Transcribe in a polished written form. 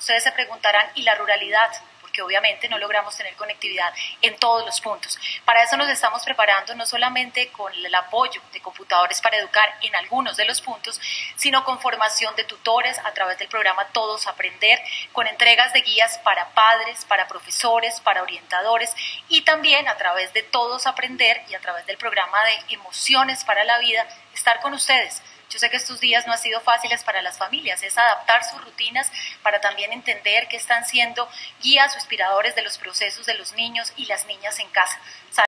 Ustedes se preguntarán, ¿y la ruralidad? Porque obviamente no logramos tener conectividad en todos los puntos. Para eso nos estamos preparando no solamente con el apoyo de computadores para educar en algunos de los puntos, sino con formación de tutores a través del programa Todos Aprender, con entregas de guías para padres, para profesores, para orientadores y también a través de Todos Aprender y a través del programa de Emociones para la Vida, estar con ustedes. Yo sé que estos días no han sido fáciles para las familias, es adaptar sus rutinas para también entender que están siendo guías o inspiradores de los procesos de los niños y las niñas en casa.